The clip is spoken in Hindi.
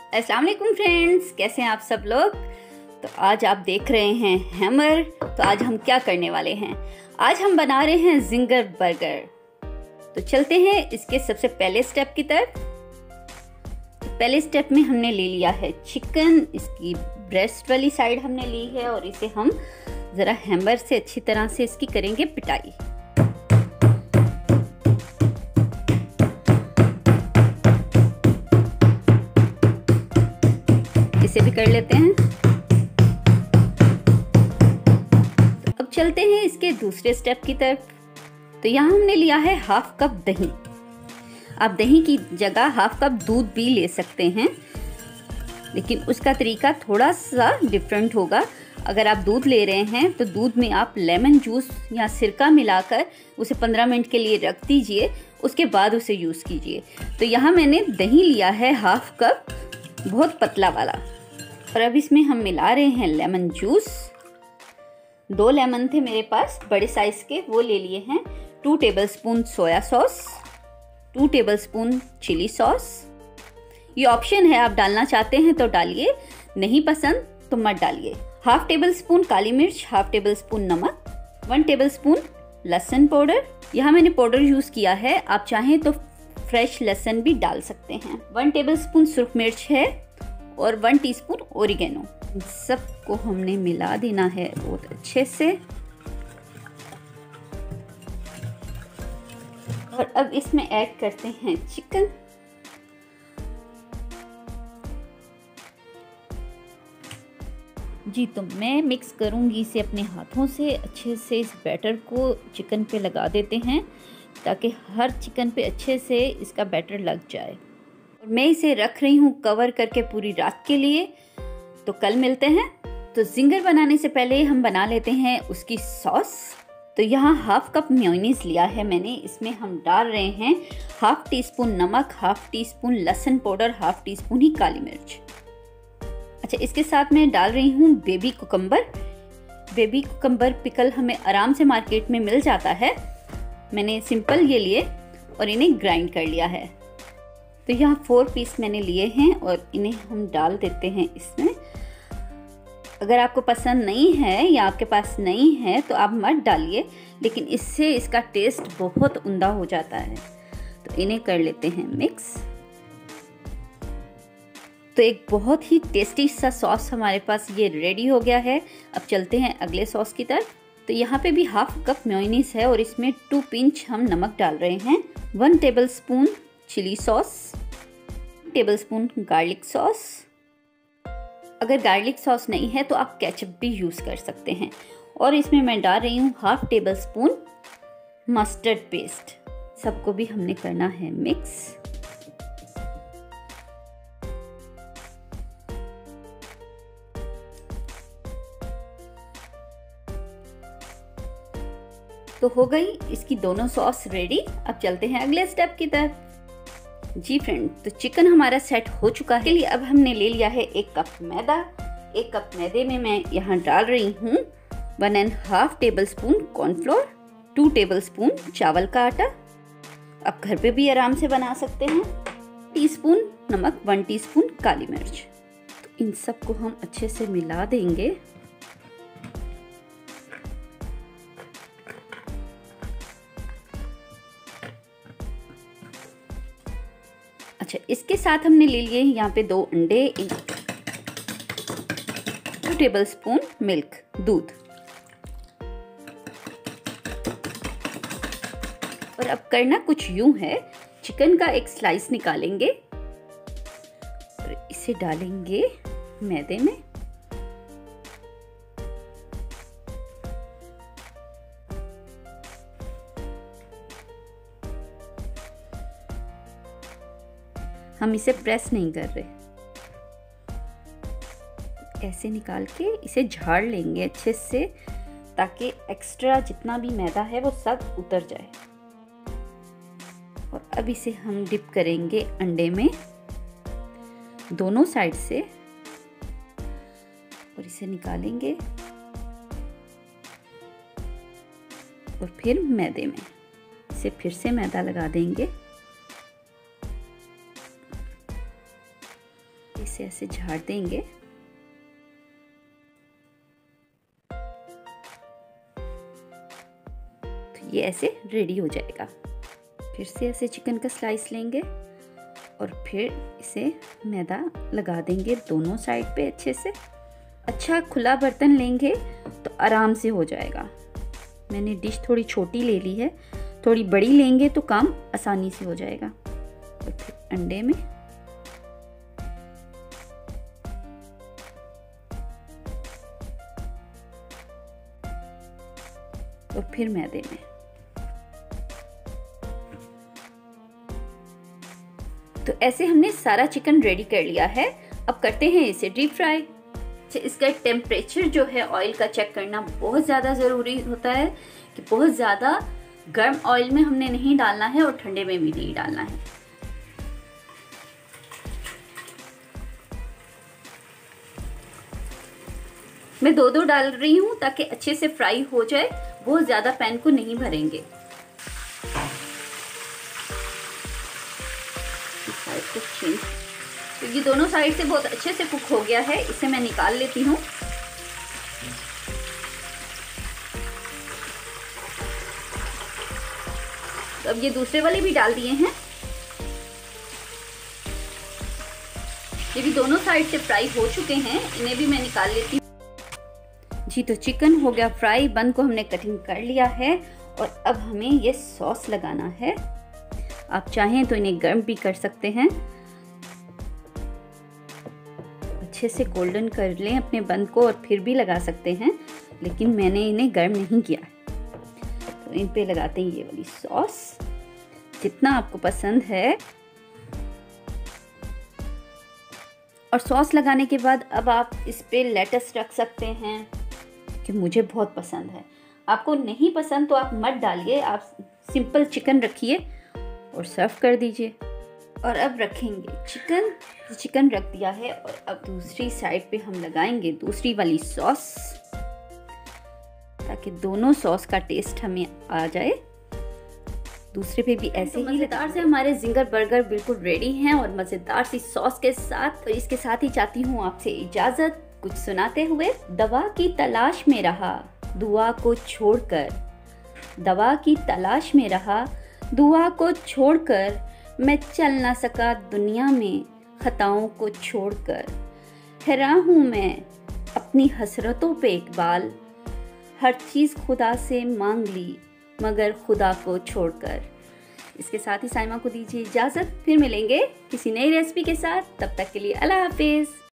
अस्सलाम वालेकुम फ्रेंड्स, कैसे हैं आप सब लोग। तो आज आप देख रहे हैं हैमर। तो आज हम क्या करने वाले हैं, आज हम बना रहे हैं जिंगर बर्गर। तो चलते हैं इसके सबसे पहले स्टेप की तरफ। तो पहले स्टेप में हमने ले लिया है चिकन, इसकी ब्रेस्ट वाली साइड हमने ली है और इसे हम ज़रा हैमर से अच्छी तरह से इसकी करेंगे पिटाई। इसे भी कर लेते हैं। तो अब चलते हैं इसके दूसरे स्टेप की तरफ। तो यहाँ हमने लिया है हाफ कप दही। आप दही की जगह हाफ कप दूध भी ले सकते हैं, लेकिन उसका तरीका थोड़ा सा डिफरेंट होगा। अगर आप दूध ले रहे हैं तो दूध में आप लेमन जूस या सिरका मिलाकर उसे 15 मिनट के लिए रख दीजिए, उसके बाद उसे यूज़ कीजिए। तो यहाँ मैंने दही लिया है हाफ कप, बहुत पतला वाला। और अब इसमें हम मिला रहे हैं लेमन जूस। 2 लेमन थे मेरे पास बड़े साइज के, वो ले लिए हैं। 2 tablespoon soya sauce, 2 tablespoon chilli sauce. ये ऑप्शन है, आप डालना चाहते हैं तो डालिए, नहीं पसंद तो मत डालिए। हाफ टेबल स्पून काली मिर्च, हाफ टेबल स्पून नमक, 1 टेबलस्पून लहसुन पाउडर। यहाँ मैंने पाउडर यूज़ किया है, आप चाहें तो फ्रेश लहसुन भी डाल सकते हैं। 1 टेबलस्पून सुर्ख मिर्च है और 1 टीस्पून ओरिगेनो। इन सबको हमने मिला देना है बहुत अच्छे से। और अब इसमें ऐड करते हैं चिकन। जी, तो मैं मिक्स करूंगी इसे अपने हाथों से अच्छे से। इस बैटर को चिकन पे लगा देते हैं ताकि हर चिकन पे अच्छे से इसका बैटर लग जाए। और मैं इसे रख रही हूँ कवर करके पूरी रात के लिए। तो कल मिलते हैं। तो जिंगर बनाने से पहले हम बना लेते हैं उसकी सॉस। तो यहाँ हाफ कप मेयोनीज लिया है मैंने, इसमें हम डाल रहे हैं हाफ टी स्पून नमक, हाफ टी स्पून लहसुन पाउडर, हाफ टी स्पून ही काली मिर्च। अच्छा, इसके साथ मैं डाल रही हूँ baby cucumber. Baby cucumber pickle हमें आराम से मार्केट में मिल जाता है। मैंने सिंपल ये लिए और इन्हें ग्राइंड कर लिया है। तो यहाँ 4 पीस मैंने लिए हैं और इन्हें हम डाल देते हैं इसमें। अगर आपको पसंद नहीं है या आपके पास नहीं है तो आप मत डालिए, लेकिन इससे इसका टेस्ट बहुत उम्दा हो जाता है। तो इन्हें कर लेते हैं मिक्स। तो एक बहुत ही टेस्टी सा सॉस हमारे पास ये रेडी हो गया है। अब चलते हैं अगले सॉस की तरफ। तो यहाँ पे भी हाफ कप मेयोनीज है और इसमें 2 पिंच हम नमक डाल रहे हैं। 1 tablespoon chilli sauce, tablespoon garlic sauce. अगर गार्लिक सॉस नहीं है तो आप केचप भी यूज़ कर सकते हैं। और इसमें मैं डाल रही हूँ हाफ टेबलस्पून मस्टर्ड पेस्ट। सबको भी हमने करना है मिक्स। तो हो गई इसकी दोनों सॉस रेडी। अब चलते हैं अगले स्टेप की तरफ। जी फ्रेंड, तो चिकन हमारा सेट हो चुका है। लिए अब हमने ले लिया है 1 कप मैदा। 1 कप मैदे में मैं यहाँ डाल रही हूँ 1.5 टेबलस्पून कॉर्नफ्लोर, 2 टेबलस्पून चावल का आटा। आप घर पे भी आराम से बना सकते हैं। टीस्पून नमक, 1 टीस्पून काली मिर्च। तो इन सबको हम अच्छे से मिला देंगे। अच्छा, इसके साथ हमने ले लिए यहाँ पे 2 अंडे, 2 टेबलस्पून मिल्क, दूध। और अब करना कुछ यूं है, चिकन का एक स्लाइस निकालेंगे और इसे डालेंगे मैदे में। हम इसे प्रेस नहीं कर रहे, ऐसे निकाल के इसे झाड़ लेंगे अच्छे से ताकि एक्स्ट्रा जितना भी मैदा है वो सब उतर जाए। और अब इसे हम डिप करेंगे अंडे में दोनों साइड से और इसे निकालेंगे और फिर मैदे में इसे फिर से मैदा लगा देंगे। इसे ऐसे झाड़ देंगे। तो ये ऐसे रेडी हो जाएगा। फिर से ऐसे चिकन का स्लाइस लेंगे और फिर इसे मैदा लगा देंगे दोनों साइड पे अच्छे से। अच्छा खुला बर्तन लेंगे तो आराम से हो जाएगा। मैंने डिश थोड़ी छोटी ले ली है, थोड़ी बड़ी लेंगे तो काम आसानी से हो जाएगा। और फिर अंडे में और फिर मैदे में। तो ऐसे हमने सारा चिकन रेडी कर लिया है। अब करते हैं इसे डीप फ्राई। इसका टेम्परेचर जो है ऑयल का चेक करना बहुत ज़्यादा ज़रूरी होता है कि बहुत ज़्यादा गर्म ऑयल में हमने नहीं डालना है और ठंडे में भी नहीं डालना है। मैं दो डाल रही हूँ ताकि अच्छे से फ्राई हो जाए, बहुत ज़्यादा पैन को नहीं भरेंगे। तो ये दोनों साइड से बहुत अच्छे से कुक हो गया है, इसे मैं निकाल लेती हूँ। तो अब ये दूसरे वाले भी डाल दिए हैं। ये भी दोनों साइड से फ्राई हो चुके हैं, इन्हें भी मैं निकाल लेती हूँ। जी तो चिकन हो गया फ्राई, बन को हमने कटिंग कर लिया है और अब हमें ये सॉस लगाना है। आप चाहें तो इन्हें गर्म भी कर सकते हैं। अच्छे से गोल्डन कर लें अपने बंद को और फिर भी लगा सकते हैं, लेकिन मैंने इन्हें गर्म नहीं किया। तो इन पे लगाते हैं ये वाली सॉस, जितना आपको पसंद है। और सॉस लगाने के बाद अब आप इस पे लेटस रख सकते हैं, कि मुझे बहुत पसंद है। आपको नहीं पसंद तो आप मत डालिए, आप सिंपल चिकन रखिए और सर्व कर दीजिए। और अब रखेंगे चिकन रख दिया है और अब दूसरी साइड पे हम लगाएंगे दूसरी वाली सॉस, ताकि दोनों सॉस का टेस्ट हमें आ जाए। दूसरे पे भी ऐसे ही मज़ेदार से हमारे जिंगर बर्गर बिल्कुल रेडी हैं और मज़ेदार सी सॉस के साथ। तो इसके साथ ही चाहती हूँ आपसे इजाज़त कुछ सुनाते हुए। दवा की तलाश में रहा दुआ को छोड़कर, दवा की तलाश में रहा दुआ को छोड़कर, मैं चल ना सका दुनिया में खताओं को छोड़कर। हैरान हूँ मैं अपनी हसरतों पे इकबाल, हर चीज़ खुदा से मांग ली मगर खुदा को छोड़कर। इसके साथ ही साइमा को दीजिए इजाज़त, फिर मिलेंगे किसी नई रेसिपी के साथ। तब तक के लिए अल्लाह हाफिज़।